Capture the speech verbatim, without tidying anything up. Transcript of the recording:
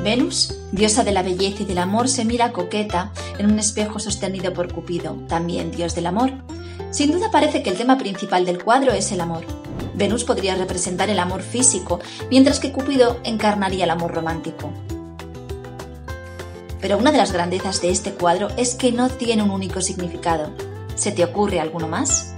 Venus, diosa de la belleza y del amor, se mira coqueta en un espejo sostenido por Cupido, también dios del amor. Sin duda parece que el tema principal del cuadro es el amor. Venus podría representar el amor físico, mientras que Cupido encarnaría el amor romántico. Pero una de las grandezas de este cuadro es que no tiene un único significado. ¿Se te ocurre alguno más?